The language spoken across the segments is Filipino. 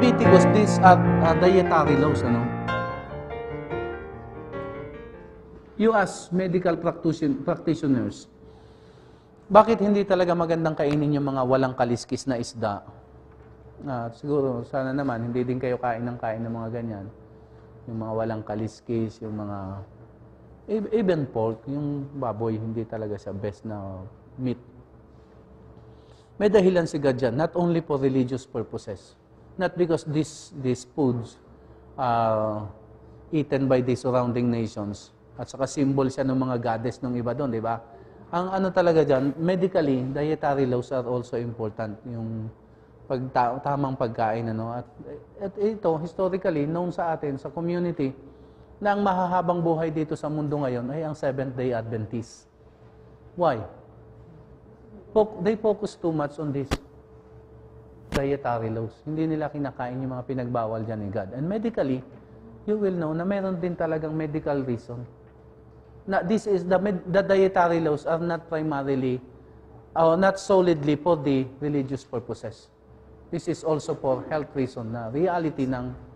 Leviticus, these are dietary laws, ano? You as medical practitioners, bakit hindi talaga magandang kainin yung mga walang kaliskis na isda? Siguro, sana naman, hindi din kayo kain ng mga ganyan. Yung mga walang kaliskis, yung mga... Even pork, yung baboy, hindi talaga sa best na meat. May dahilan si God dyan, not only for religious purposes. Not because these foods are eaten by the surrounding nations. At saka symbol siya ng mga goddess ng iba doon, di ba? Ang ano talaga dyan, medically, dietary laws are also important. Yung tamang pagkain, ano. At ito, historically, known sa atin, sa community, na ang mahahabang buhay dito sa mundo ngayon ay ang Seventh-day Adventists. Why? They focus too much on this dietary laws. Hindi nila kinakain yung mga pinagbawal dyan ni God. And medically, you will know na meron din talagang medical reason. Na this is the dietary laws are not primarily, not solidly for the religious purposes. This is also for health reason na reality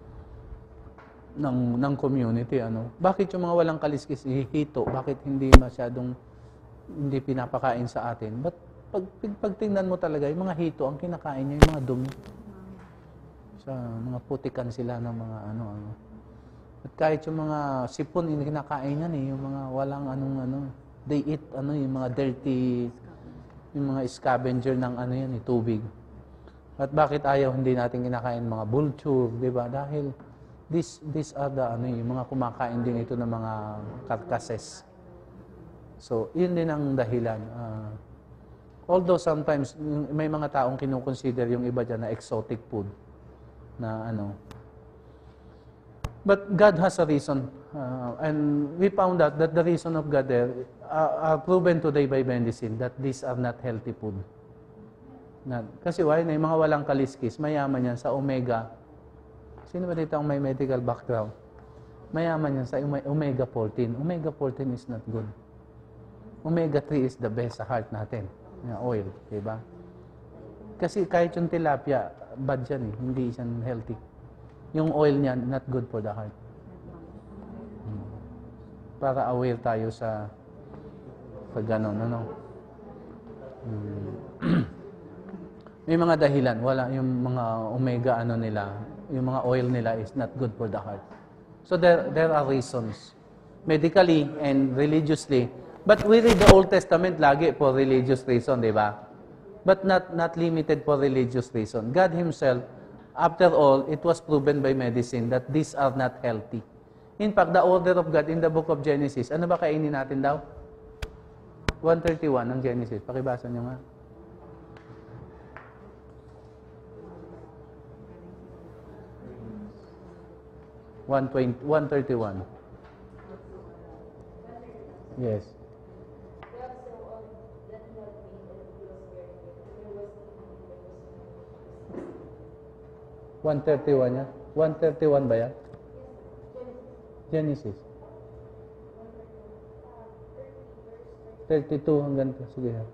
ng community, ano. Bakit yung mga walang kaliskis hito? Bakit hindi hindi pinapakain sa atin? But pagtingnan mo talaga, yung mga hito, ang kinakain niya, yung mga dumi. Sa mga putikan sila ng mga ano. At kahit yung mga sipon, yung kinakain yan yung mga walang they eat yung mga dirty, yung mga scavenger ng yan, tubig. At bakit hindi natin kinakain mga vulture, di ba? Dahil these are the yung mga kumakain din ito ng mga carcasses. So, yun din ang dahilan. Although sometimes may mga taong kinukonsider yung iba dyan na exotic food na But God has a reason. And we found out that the reason of God there are proven today by medicine that these are not healthy food. Kasi why? Yung mga walang kaliskis, mayaman yan sa omega. Sino ba dito ang may medical background? Mayaman yan sa omega-14. Omega-14 is not good. Omega-3 is the best sa heart natin. Oil, diba? Kasi kahit yung tilapia, bad yan hindi yan healthy. Yung oil niyan, not good for the heart. Para aware tayo sa ganon, May mga dahilan, wala yung mga omega nila, yung mga oil nila is not good for the heart. So there are reasons, medically and religiously. But we read the Old Testament lagi for religious reason, di ba? But not limited for religious reason. God Himself, after all, it was proven by medicine that these are not healthy. In fact, the order of God in the book of Genesis, ano ba kainin natin daw? 131 ng Genesis. Pakibasa nyo nga. 131. Yes. 131 yan? 131 ba yan? Genesis. 32 hanggang to. Sige ha.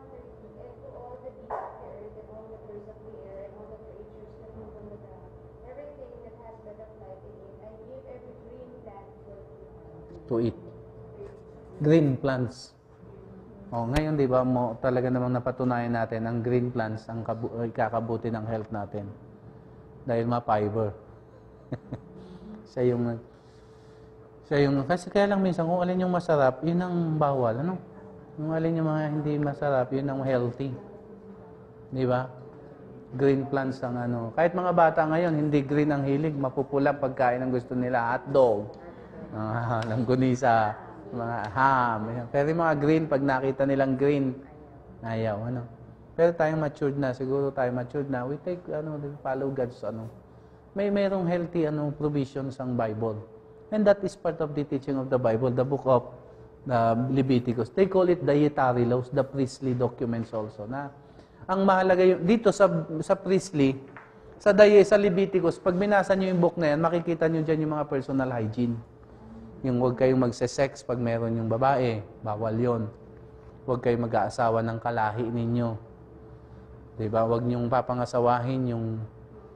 To eat. Green plants. Ngayon, di ba, talaga namang napatunayan natin ang green plants ang kakabuti ng health natin. Dahil ma-fiber. siya yung kasi kaya lang minsan kung alin yung masarap, yun ang bawal, Kung alin yung mga hindi masarap, yun ang healthy. Di ba? Green plants ang Kahit mga bata ngayon, hindi green ang hilig, mapupula pagkain ang gusto nila, hotdog, langgunisa, mga ham. Pero yung mga green, pag nakita nilang green, ayaw, Pero tayong matured na, siguro tayo matured na, we take, follow God's, Mayroong healthy, provisions ang Bible. And that is part of the teaching of the Bible, the book of Leviticus. They call it dietary laws, the priestly documents also. Na ang mahalaga dito sa priestly, sa Leviticus, pag binasa nyo yung book na yan, makikita nyo dyan yung mga personal hygiene. Yung huwag kayong magse-sex pag meron yung babae, bawal yon. Huwag kayong mag-aasawa ng kalahi ninyo. Diba? Huwag niyong papangasawahin yung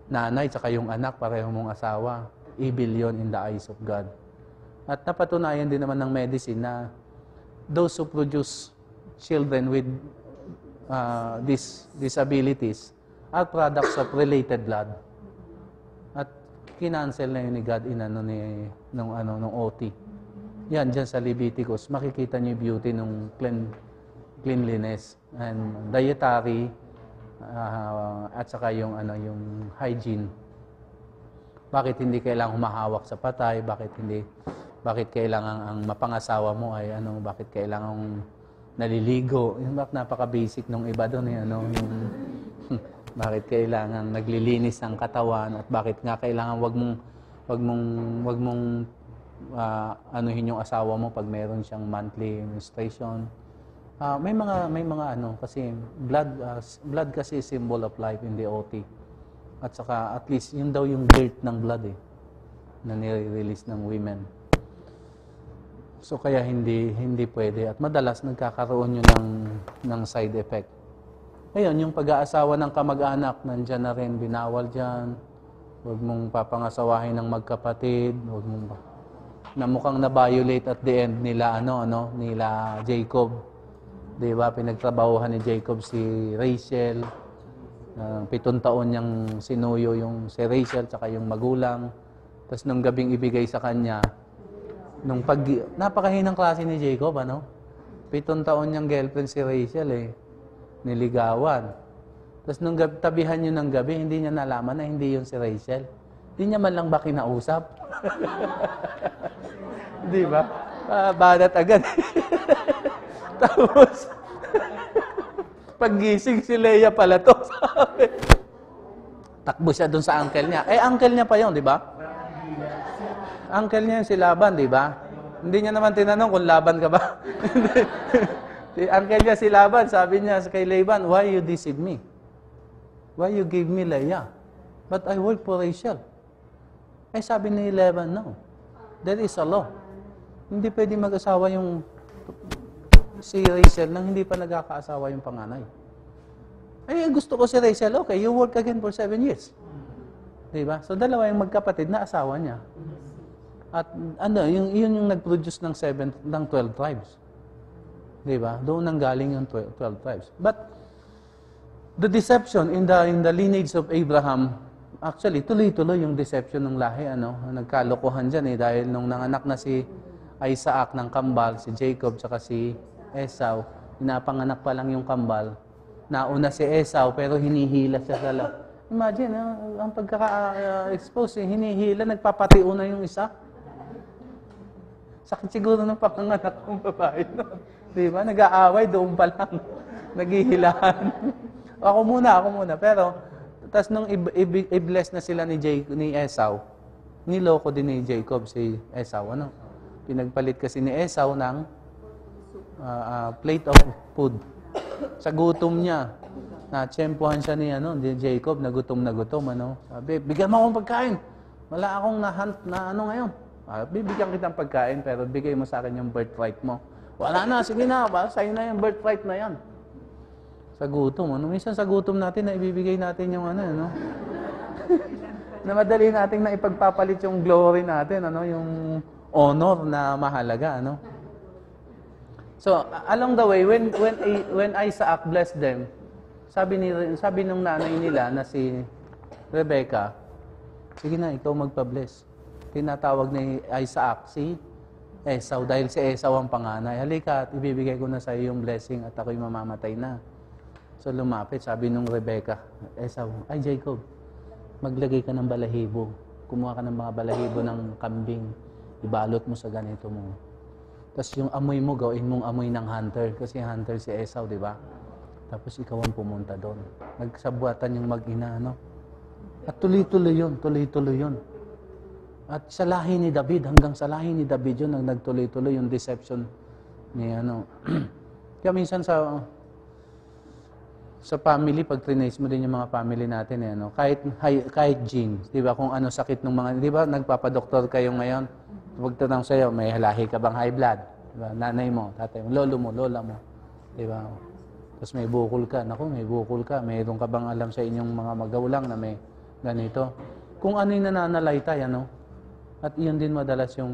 nanay tsaka yung anak, pareho mong asawa. Evil yun in the eyes of God. At napatunayan din naman ng medicine na those who produce children with these disabilities are products of related blood. At kinancel na yun ni God nung OT. Yan, dyan sa Leviticus, makikita niyo yung beauty ng cleanliness and dietary at saka yung hygiene. Bakit hindi kailangang humahawak sa patay? Bakit kailangan ang mapangasawa mo ay bakit kailangan naliligo? Yung napaka-basic nung iba doon yung bakit kailangan naglilinis ng katawan at bakit nga kailangan wag mong anuhin yung asawa mo pag meron siyang monthly menstruation. May mga kasi blood kasi is symbol of life in the OT. At saka at least yun daw yung dirt ng blood na nire-release ng women. So kaya hindi pwede at madalas nagkakaroon yun ng side effect. Ayun, yung pag-aasawa ng kamag-anak, nandiyan na rin, binawal dyan. Huwag mong papangasawahin ng magkapatid, huwag mong na mukhang na-violate at the end nila nila Jacob. 'Di ba? Pinagtrabahuhan ni Jacob si Rachel. 7 taon niyang sinuyo yung si Rachel tsaka yung magulang. Tapos nung gabing ibigay sa kanya, napakahinang klase ni Jacob, 7 taon niyang girlfriend si Rachel niligawan. Tapos nung tabihan niyo ng gabi, hindi niya nalaman na hindi yun si Rachel. Hindi niya man lang ba kinausap? Di ba? Banat agad. Tapos, paggising si Leia pala to, sabi. Takbo siya dun sa uncle niya. Uncle niya pa yun, di ba? Uncle niya yung si Laban, di ba? Hindi niya naman tinanong kung Laban ka ba. Si uncle niya si Laban, sabi niya kay Laban, why you deceive me? Why you gave me Leia? But I work for Rachel. Sabi ni Laban, no. There is a law. Hindi pwede mag-asawa yung si Rachel nang hindi pa nagkakaasawa yung panganay. Gusto ko si Rachel, okay, you work again for 7 years. Diba? So, dalawa yung magkapatid na asawa niya. At yun yung nag-produce ng 12 tribes. Diba? Doon nang galing yung 12 tribes. But, the deception in the lineage of Abraham, actually, tuloy-tuloy yung deception ng lahi, nagkalokohan dyan dahil nung nanganak na si Isaac ng kambal, si Jacob, saka si Esau, pinapanganak pa lang yung kambal, nauna si Esau, pero hinihila siya sa loob. Imagine, ang pagkaka-expose, hinihila, nagpapatiuna yung isa. Sakit siguro ng panganganak ng babae. Di ba? Nag-aaway, doon pa lang. Naghihilahan. Ako muna. Pero, tas nung i-bless na sila ni Esau, niloko din ni Jacob si Esau. Pinagpalit kasi ni Esau ng plate of food. Sa gutom niya, na-tsempuhan siya ni Jacob, na gutom. Sabi, bigyan mo akong pagkain. Wala akong na-hunt na ngayon. Bibigyan kitang pagkain, pero bigay mo sa akin yung birthright mo. Wala na, sige na, sa'yo na yung birthright na yan. Sa gutom, minsan sa gutom natin na ibibigay natin yung na madali natin na ipagpapalit yung glory natin, yung honor na mahalaga, So, along the way, when Isaac blessed them, sabi nung nanay nila na si Rebecca, sige na, ikaw magpa-bless. Tinatawag ni Isaac si Esau, dahil si Esau ang panganay. Halika at ibibigay ko na sa iyo yung blessing at ako'y mamamatay na. So lumapit, sabi nung Rebecca, Esau, Jacob, maglagay ka ng balahibo. Kumuha ka ng mga balahibo ng kambing. Ibalot mo sa ganito mo. Tapos yung amoy mo, gawin mong amoy ng hunter. Kasi hunter si Esau, di ba? Tapos ikaw ang pumunta doon. Nagsabuatan yung mag-ina, At tuloy-tuloy yun. At sa lahi ni David, hanggang sa lahi ni David yun, nagtuloy-tuloy yung deception ni Kaya minsan sa family, pag trinace mo din yung mga family natin, kahit genes, di ba, kung ano sakit ng mga, di ba, nagpapadoktor kayo ngayon, pagtanong sa'yo, may lahi ka bang high blood? Di ba? Nanay mo, tatay mo, lolo mo, lola mo, di ba? Tapos may bukol ka, may bukol ka, mayroon ka bang alam sa inyong mga magulang na may ganito. Kung ano yung nananalaytay, at iyon din madalas yung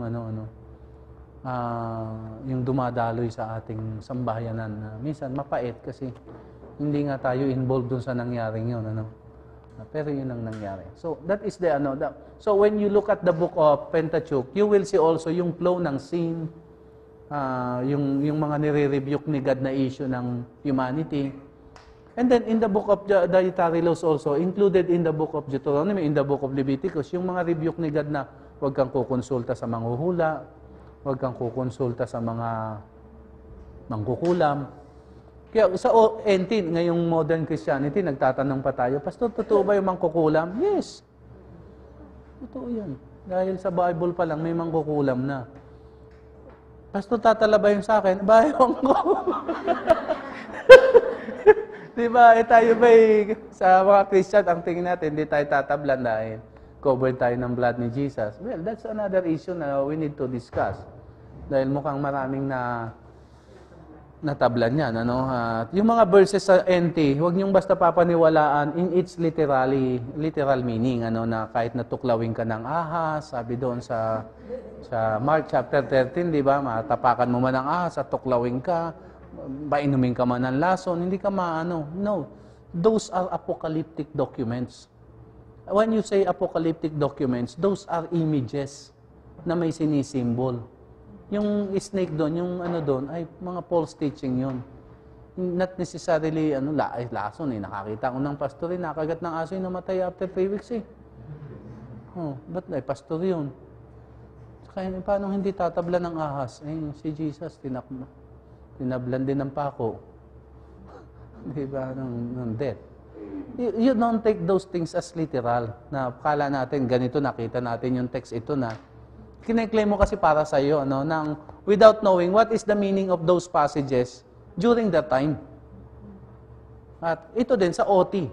yung dumadaloy sa ating sambahayanan na minsan mapait kasi hindi nga tayo involved dun sa nangyaring yun, pero yun ang nangyari. So that is so when you look at the book of Pentateuch, you will see also yung flow ng sin, yung mga nire-rebuke ni God na issue ng humanity. And then in the book of dietary laws also, included in the book of Deuteronomy, in the book of Leviticus, yung mga rebuke ni God na huwag kang kukonsulta sa manghuhula, huwag kang kukonsulta sa mga mangkukulam. Kaya sa NT, ngayong modern Christianity, nagtatanong pa tayo, Pastor, totoo ba yung mangkukulam? Yes. Totoo yan. Dahil sa Bible pa lang, may mangkukulam na. Pastor, tatala ba yung sa akin? Bayon ko. Diba, tayo ba sa mga Christian, ang tingin natin, hindi tayo tatablan dahil covered tayo ng blood ni Jesus. Well, that's another issue na we need to discuss. Dahil mukhang maraming natablan yan. Yung mga verses sa NT, huwag niyong basta papaniwalaan in its literal meaning. Na kahit natuklawin ka ng ahas, sabi doon sa Mark chapter 13, di ba? Matapakan mo man ng ahas at tuklawin ka, bainumin ka man ng lason, hindi ka maano. No. Those are apocalyptic documents. When you say apocalyptic documents, those are images na may sinisimbol. Yung snake doon, yung doon, ay mga false teaching yun. Not necessarily, lason nakakita ko ng pastor nakagat ng aso yung namatay after 3 weeks ba't pastor yun? Kaya paano hindi tatabla ng ahas? Si Jesus, tinablan din ng pako. Diba? Ng death. You don't take those things as literal. Na kala natin, ganito nakita natin yung text ito na kine-claim mo kasi para sa iyo, without knowing what is the meaning of those passages during that time. At ito din sa OT,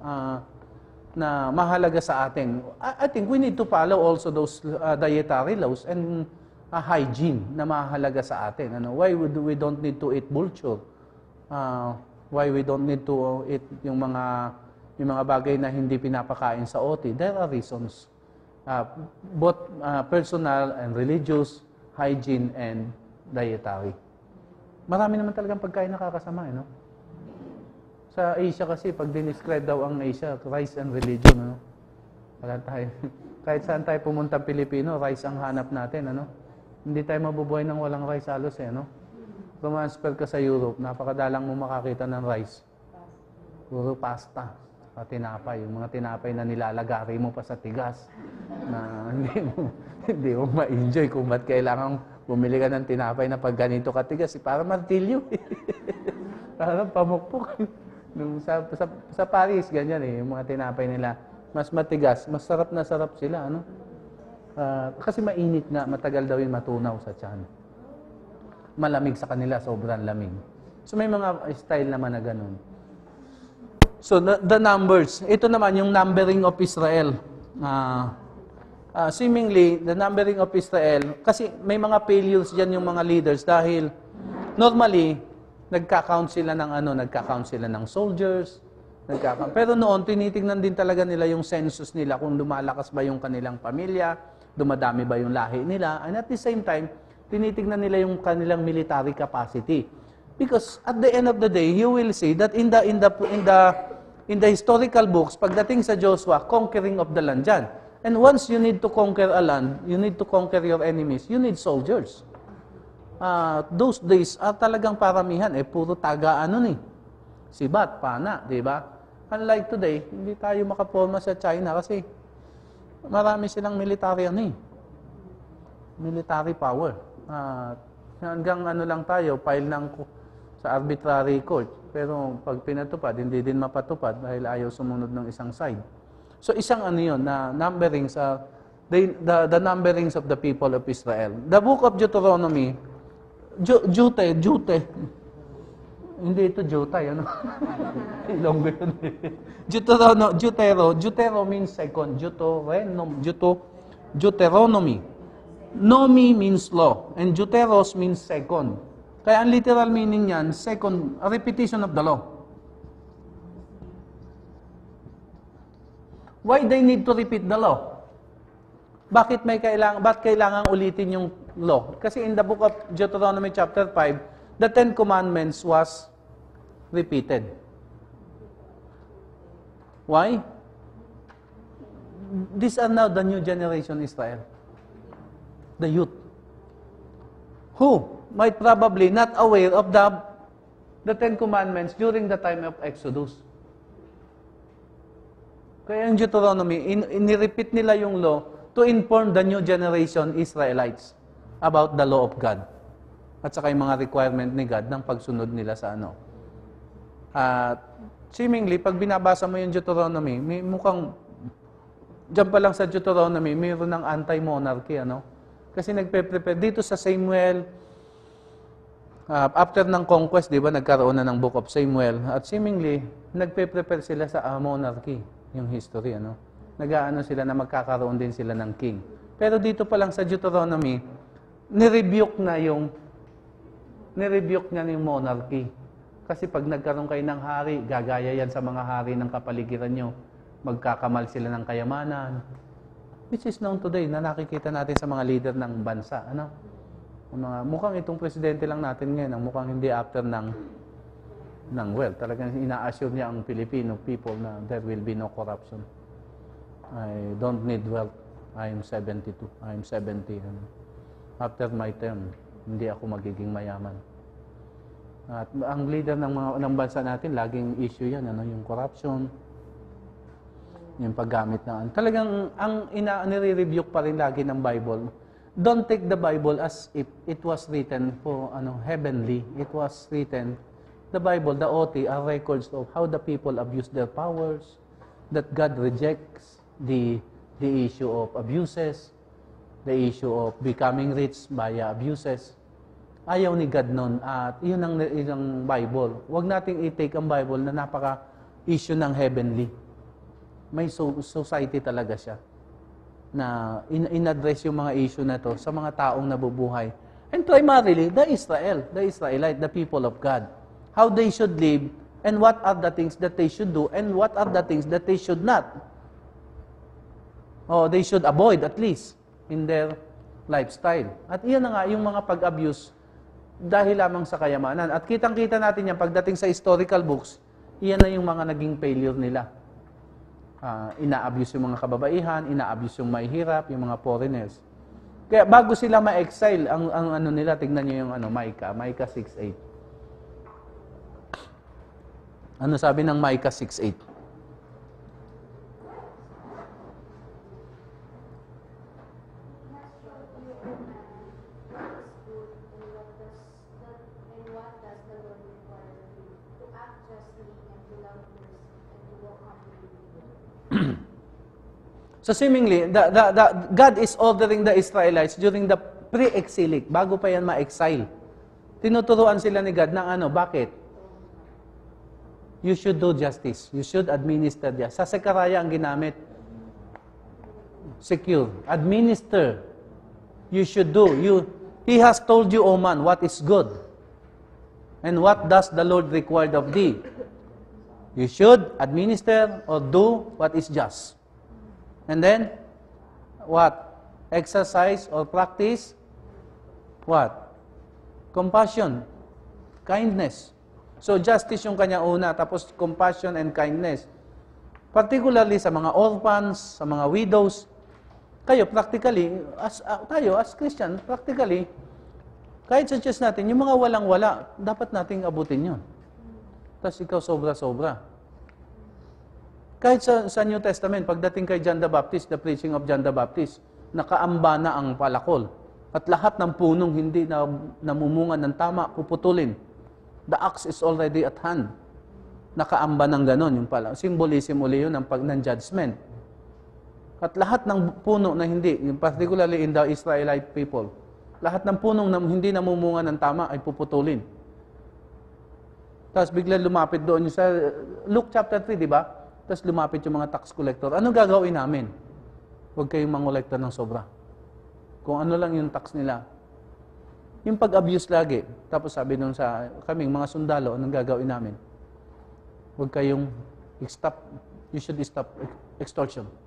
na mahalaga sa atin. I think we need to follow also those dietary laws and hygiene na mahalaga sa atin. Why we don't need to eat vulture? Why we don't need to eat yung mga bagay na hindi pinapakain sa OT? There are reasons. Both personal and religious, hygiene and dietary. Marami naman talagang pagkain nakakasama, Sa Asia kasi, pag dinescribe daw ang Asia, rice and religion, Wala tayo. Kahit saan tayo pumunta Pilipino, rice ang hanap natin, Hindi tayo mabubuhay ng walang rice halos, Transfer ka sa Europe, napakadalang mo makakita ng rice. Puro pasta, tinapay. Yung mga tinapay na nilalagari mo pa sa tigas. Na hindi mo ma-enjoy kung ba't kailangan bumili ka ng tinapay na pag ganito katigas. Para martilyo. Parang pamukpok. Sa Paris, ganyan yung mga tinapay nila. Mas matigas, mas sarap na sarap sila, kasi mainit nga, matagal daw yung matunaw sa tiyan. Malamig sa kanila, sobrang lamig. So may mga style naman na ganun. So the numbers, ito naman yung numbering of Israel. Seemingly, the numbering of Israel, kasi may mga failures dyan yung mga leaders dahil normally, nagka-count sila ng soldiers, pero noon, tinitingnan din talaga nila yung census nila, kung lumalakas ba yung kanilang pamilya, dumadami ba yung lahi nila, and at the same time, tinitingnan nila yung kanilang military capacity. Because at the end of the day, you will see that in the historical books, pagdating sa Joshua, conquering of the land dyan. And once you need to conquer a land, you need to conquer your enemies, you need soldiers. Those days, talagang paramihan, puro taga sibat, pana, di ba? Unlike today, hindi tayo makaporma sa China kasi marami silang military military power. Hanggang lang tayo, file sa arbitrary court. Pero pag pinatupad, hindi din mapatupad dahil ayaw sumunod ng isang side. So isang yun, na numberings, the numberings of the people of Israel. The book of Deuteronomy, Jute. Hindi ito Jutay, Ilonggo yun. Jutero means second. Deuteronomy. Nomi means law. And Juteros means second. Kaya ang literal meaning niyan, second, a repetition of the law. Why they need to repeat the law? Bakit kailangan ulitin yung law? Kasi in the book of Deuteronomy chapter 5, the 10 commandments was repeated. Why? These are now the new generation Israel. The youth. Who might probably not aware of the 10 commandments during the time of Exodus. Kaya yung Deuteronomy, inirepeat nila yung law to inform the new generation Israelites about the law of God. At saka yung mga requirement ni God ng pagsunod nila sa ano. Seemingly, pag binabasa mo yung Deuteronomy, may mukhang, dyan pa lang sa Deuteronomy, mayroon ng anti-monarchy, ano? Kasi nagpe-prepare dito sa Samuel, after ng conquest, di ba, nagkaroon na ng Book of Samuel, at seemingly, nagpe-prepare sila sa monarchy, yung history, ano? Nag-aano sila na magkakaroon din sila ng king. Pero dito pa lang sa Deuteronomy, nirebuke na yung monarchy. Kasi pag nagkaroon kayo ng hari, gagaya yan sa mga hari ng kapaligiran nyo. Magkakamal sila ng kayamanan. Which is known today na nakikita natin sa mga leader ng bansa. Ano? Mukhang itong presidente lang natin ngayon, mukhang hindi after ng wealth. Talagang ina-assure niya ang Filipino people na there will be no corruption. I don't need wealth. I am 72. I am 70. After my term, hindi ako magiging mayaman. At ang leader ng bansa natin, laging issue yan, ano, yung corruption, yung paggamit na. Talagang ang nire-rebuke pa rin lagi ng Bible. Don't take the Bible as if it was written for heavenly. It was written, the Bible, the OT, are records of how the people abuse their powers, that God rejects the issue of abuses, the issue of becoming rich via abuses. Ayaw ni God nun. At yun ang Bible. Huwag nating i-take ang Bible na napaka-issue ng heavenly. May society talaga siya na in-address yung mga issue na to sa mga taong nabubuhay. And primarily, the Israelite, the people of God. How they should live and what are the things that they should do and what are the things that they should not. Or they should avoid at least in their lifestyle. At iyan na nga yung mga pag-abuse dahil lamang sa kayamanan. At kitang-kita natin yan pagdating sa historical books, iyan na yung mga naging failure nila. Ina-abuse yung mga kababaihan, ina-abuse yung mahihirap, yung mga foreigners. Kaya bago sila ma-exile, ang ano nila, tignan nyo yung Micah 6:8. Ano sabi ng Micah 6:8? So seemingly, God is ordering the Israelites during the pre-exilic, bago pa yan ma-exile. Tinuturuan sila ni God ng bakit? You should do justice. You should administer justice. Sa Sekaraya ang ginamit, secure. Administer. You should do. He has told you, O man, what is good. And what does the Lord require of thee? You should administer or do what is just. And then, what? Exercise or practice? What? Compassion. Kindness. So, justice yung kanya una, tapos compassion and kindness. Particularly sa mga orphans, sa mga widows. Kayo, practically, tayo as Christian, practically, kahit sa church natin, yung mga walang-wala, dapat nating abutin yun. Tapos ikaw sobra-sobra. Kahit sa New Testament, pagdating kay John the Baptist, the preaching of John the Baptist, nakaamba na ang palakol. At lahat ng punong hindi na namumunga ng tama, puputulin. The axe is already at hand. Nakaamba ng ganon, yung pala. Symbolism uli yun ng judgment. At lahat ng puno na hindi, particularly in the Israelite people, lahat ng punong na hindi namumunga ng tama ay puputulin. Tapos bigla lumapit doon yung sa Luke chapter 3, di ba? Tapos lumapit yung mga tax collector. Anong gagawin namin? Huwag kayong mangolekta ng sobra. Kung ano lang yung tax nila. Yung pag-abuse lagi. Tapos sabi nung sa kaming mga sundalo, anong gagawin namin? Huwag kayong stop. You should stop extortion.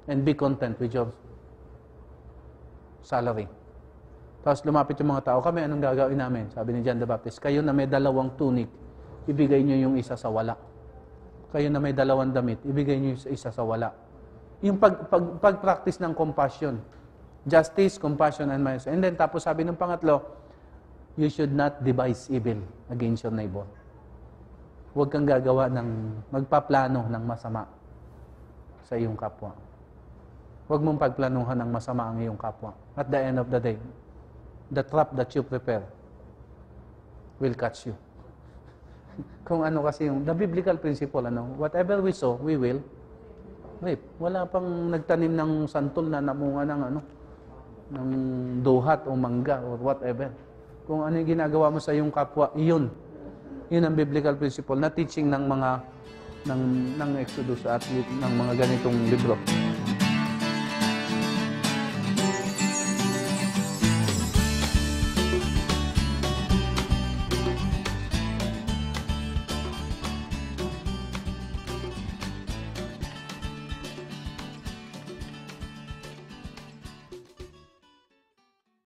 and be content with your salary. Tapos lumapit yung mga tao, kami, anong gagawin namin? Sabi ni John the Baptist, kayo na may 2 tunic, ibigay nyo yung isa sa wala. Kayo na may 2 damit, ibigay nyo yung isa sa wala. Yung pag-practice ng compassion. Justice, compassion, and mercy. And then, tapos sabi ng pangatlo, you should not devise evil against your neighbor. Huwag kang gagawa magpaplano ng masama sa iyong kapwa. Huwag mong pagplanuhan ng masama ang iyong kapwa. At the end of the day, the trap that you prepare will catch you. Kung ano kasi the biblical principle, whatever we sow, we will reap. Wala pang nagtanim ng santol na namunga ng duhat o mangga or whatever. Kung ano yung ginagawa mo sa iyong kapwa, yun ang biblical principle na teaching ng Exodus at ng mga ganitong libro.